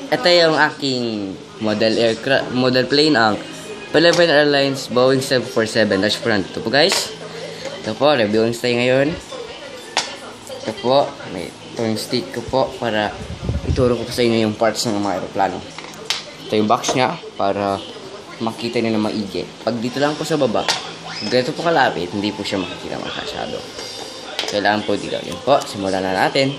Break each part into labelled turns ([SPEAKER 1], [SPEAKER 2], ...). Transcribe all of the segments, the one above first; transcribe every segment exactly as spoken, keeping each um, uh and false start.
[SPEAKER 1] ito yung aking model aircraft, model plane, ang Philippine Airlines Boeing seven forty-seven dash four hundred. Ito po guys. Ito po, reviewing tayo ngayon. Ito po, may ito yung stick ko po para ituro ko po sa inyo yung parts ng mga aeroplano. Ito yung box niya para makita niyo na maigi. Pag dito lang po sa baba, ganito po kalapit, hindi po siya makikita masyado. Kailangan po dito. Yun po, simulan na natin.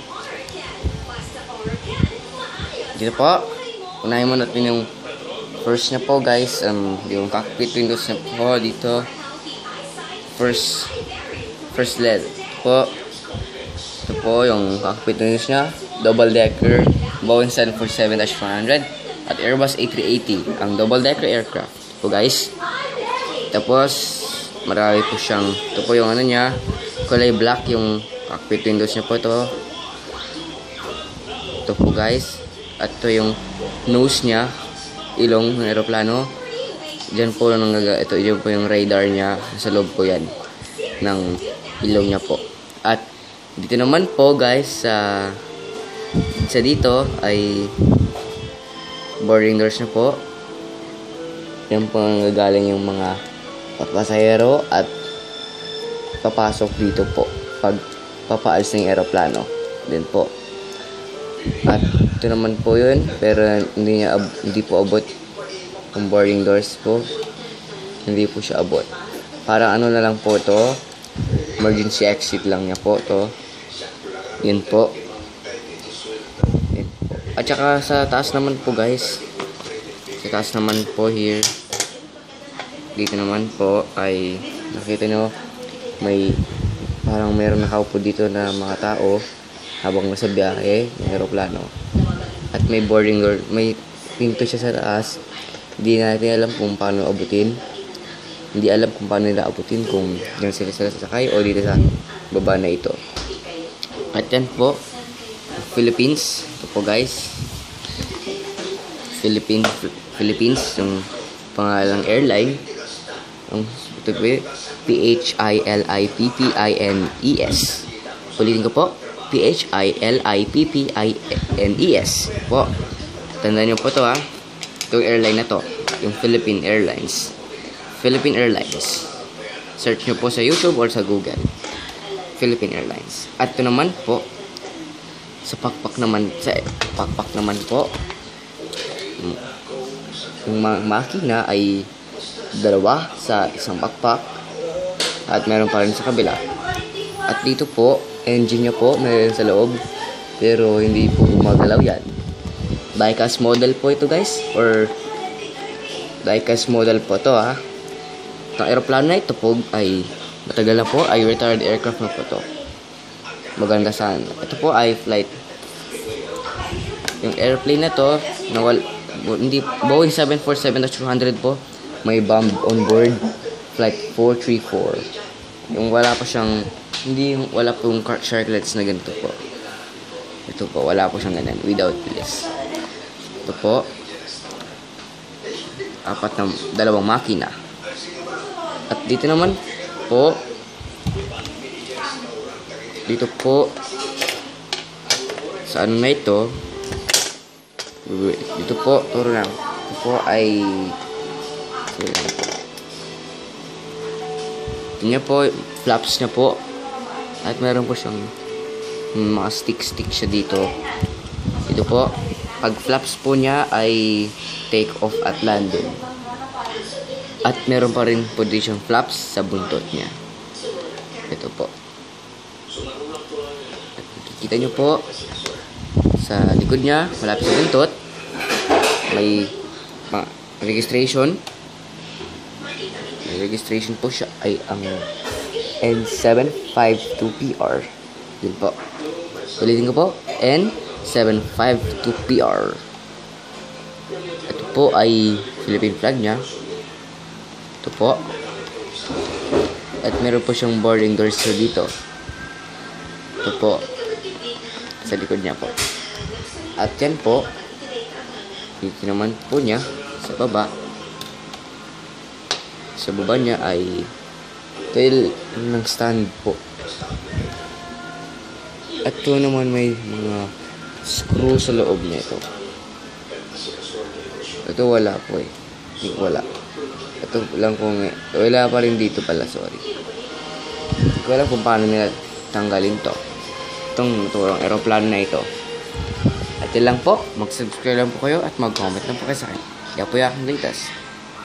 [SPEAKER 1] Dito po, unahin mo natin yung first niya po guys, um, yung cockpit windows niya po dito. First, first L E D po. Ito po yung cockpit windows niya. Double decker, Boeing seven forty-seven dash four hundred at Airbus A three eighty, ang double decker aircraft po guys. Tapos, marami po siyang, ito po yung ano niya, kulay black yung cockpit windows niya po ito. Ito po guys. At ito yung nose niya, ilong ng aeroplano. Diyan po nang ito, diyan po yung radar niya, sa loob po yan ng ilong niya po. At dito naman po guys, sa sa dito ay boarding doors na po. Yan po nanggagaling yung mga pasahero at papasok dito po pag papaalis ng aeroplano din po. At ito naman po yun, pero hindi niya hindi po abot yung boarding doors po. Hindi po siya abot. Parang ano na lang po to, emergency exit lang niya po to. Yun po. Yun po. At saka sa taas naman po guys, sa taas naman po here, dito naman po ay nakita nyo may parang meron nakaupo dito na mga tao habang nasa biyahe ng aeroplano. At may boarding door, may pinto siya sa taas. Hindi natin alam kung paano abutin. Hindi alam kung paano nila abutin, kung yan sila sila sasakay o dito sa baba na ito. At yan po, Philippines. Ito po guys, Philippines, Philippines yung pangalang airline. Ang ito po, P H I L I P P I N E S. Ulitin ko po, P H I L I P P I N E S po. Tandaan nyo po to ha, itong airline na to, yung Philippine Airlines. Philippine Airlines, search nyo po sa YouTube or sa Google, Philippine Airlines. At ito naman po, sa pakpak naman, sa pakpak naman po, yung makina ay dalawa sa isang pakpak at meron pa rin sa kabila. At dito po, engine niya po meron sa loob, pero hindi po gumagalaw yan. Diecast model po ito guys, or diecast model po to ha. Itong aeroplano na ito po ay matagal na po, ay retired aircraft na po to. Maganda sana. Ito po ay flight, yung airplane na to nawal, hindi, Boeing seven forty-seven dash two hundred po, may bomb on board, flight four three four. Yung wala pa siyang, hindi, wala pong sharklets na ganito po. Ito po, wala po siyang ganyan, without this. Ito po, apat na, dalawang makina. At dito naman po, dito po, sa ano na ito, dito po, turo lang. Ito po ay, ito niya po, flaps niya po. At meron po siyang mga stick-stick siya dito. Ito po, pag flaps po niya ay take off at landing. At meron pa rin po din siyang flaps sa buntot niya. Ito po. At makikita nyo po sa likod niya, malapit sa buntot, may ma registration. May registration po siya ay ang N seven five two P R. Yun po. Ulitin ko po, N seven five two P R. Ito po ay Philippine flag niya. Ito po. At meron po siyang boarding doors dito. Ito po. Sa likod niya po. At yan po, dito naman po niya sa baba. Sa baba niya ay tail ng stand po. At ito naman may mga screw sa loob niya ito. Ito wala po eh. Hindi, wala. Ito lang kung eh. Wala pa rin dito pala, sorry. Hindi ko alam kung paano nila tanggalin to. Itong turong aeroplano na ito. At yun lang po. Mag-subscribe lang po kayo at mag-comment lang po kayo sa akin. Kaya po yung aking latest.